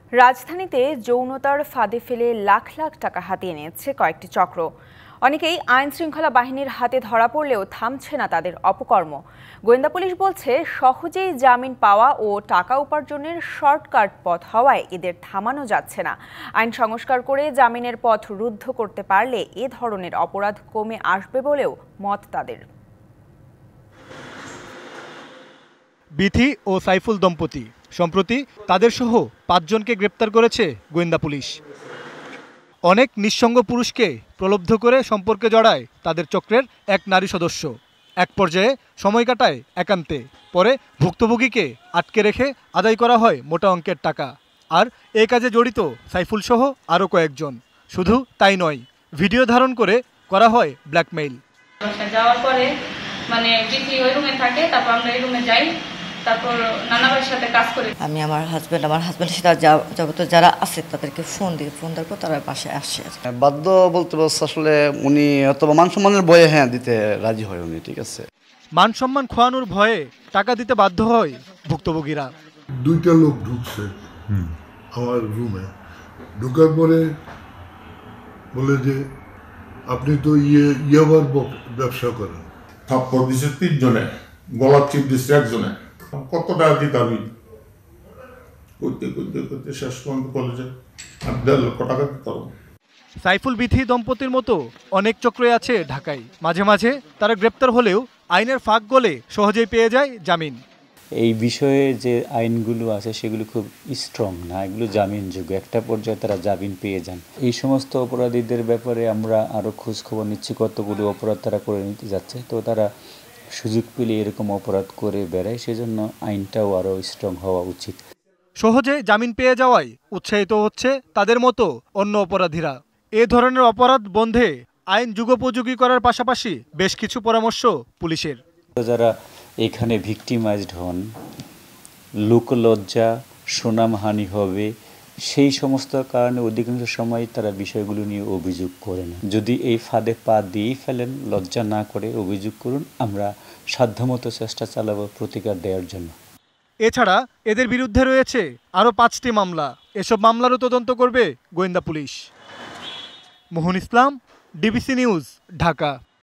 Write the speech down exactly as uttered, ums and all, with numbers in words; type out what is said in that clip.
রাজধানীতে যৌনতার ফাঁদে ফেলে লাখ লাখ টাকা হাতিয়ে নিয়েছে কয়েকটি চক্র। অনেকেই আইন শৃঙ্খলা বাহিনীর হাতে ধরা পড়লেও থামছে না তাদের অপকর্ম। গোয়েন্দা পুলিশ বলছে, সহজেই জামিন পাওয়া ও টাকা উপার্জনের শর্টকাট পথ হওয়ায় এদের থামানো যাচ্ছে না। আইন সংস্কার করে জামিনের পথ রুদ্ধ করতে পারলে এ ধরনের অপরাধ কমে আসবে বলেও মত তাদের। বিথি ও সাইফুল দম্পতি সম্প্রতি তাদের সহ পাঁচজনকে গ্রেপ্তার করেছে গোয়েন্দা পুলিশ। অনেক নিঃসঙ্গ পুরুষকে প্রলুব্ধ করে সম্পর্কে জড়ায় তাদের চক্রের এক নারী সদস্য। এক পর্যায়ে সময় কাটায় একান্তে, পরে ভুক্তভোগীকে আটকে রেখে আদায় করা হয় মোটা অঙ্কের টাকা। আর এই কাজে জড়িত সাইফুল সহ আরও কয়েকজন। শুধু তাই নয়, ভিডিও ধারণ করে করা হয় ব্ল্যাকমেইল। যাওয়ার পরে মানে বিথি ওই রুমে থাকে, তারপর আমরা এই রুমে যাই, তারপর নানা ভাইয়ের সাথে কাজ করি। আমি আমার হাজব্যান্ড আমার হাজব্যান্ডের সাথে যাবতীয় যারা আছে তাদেরকে ফোন দিই, ফোন দেওয়ার পর তারা পাশে আসে। বাধ্য বলতে পারছি আসলে উনি অথবা মান সম্মানের ভয়ে হ্যাঁ দিতে রাজি হয় উনি, ঠিক আছে। মান সম্মান খোয়ানোর ভয়ে টাকা দিতে বাধ্য হয় ভুক্তভোগীরা। দুইটা লোক ঢুকছে আমার রুমে, ঢুকার পরে বলে যে আপনি তো ইয়ে ইয়াবার ব্যবসা করেন। থাপ্পড় দিচ্ছে তিনজনে, গলার চিপ দিচ্ছে একজনে। কত টাকা দিতে আমি করতে করতে করতে শেষ পর্যন্ত কলেজে আমি দেড় লক্ষ টাকা দিতে পারবো। সাইফুল বিথি দম্পতির মতো অনেক চক্রই আছে ঢাকায়। মাঝে মাঝে তারা গ্রেপ্তার হলেও আইনের ফাঁক গলে সহজেই পেয়ে যায় জামিন। এই বিষয়ে যে আইনগুলো আছে সেগুলো খুব স্ট্রং না, এগুলো জামিনযোগ্য। একটা পর্যায়ে তারা জামিন পেয়ে যান। এই সমস্ত অপরাধীদের ব্যাপারে আমরা আরও খোঁজ খবর নিচ্ছি, কতগুলো অপরাধ তারা করে নিতে যাচ্ছে। তো তারা সুযোগ পেলে এরকম অপরাধ করে বেড়ায়, সেজন্য আইনটাও আরও স্ট্রং হওয়া উচিত। সহজে জামিন পেয়ে যাওয়ায় উৎসাহিত হচ্ছে তাদের মতো অন্য অপরাধীরা। এ ধরনের অপরাধ বন্ধে আইন যুগোপযোগী করার পাশাপাশি বেশ কিছু পরামর্শ পুলিশের। যারা এখানে ভিকটিমাইজড হন, লোকলজ্জা সুনামহানি হবে, সেই সমস্ত কারণে অধিকাংশ সময় তারা বিষয়গুলো নিয়ে অভিযোগ করে না। যদি এই ফাঁদে পা দিয়েই ফেলেন, লজ্জা না করে অভিযোগ করুন, আমরা সাধ্যমতো চেষ্টা চালাবো প্রতিকার দেওয়ার জন্য। এছাড়া এদের বিরুদ্ধে রয়েছে আরও পাঁচটি মামলা। এসব মামলারও তদন্ত করবে গোয়েন্দা police. Mohan Islam, DBC news, Dhaka.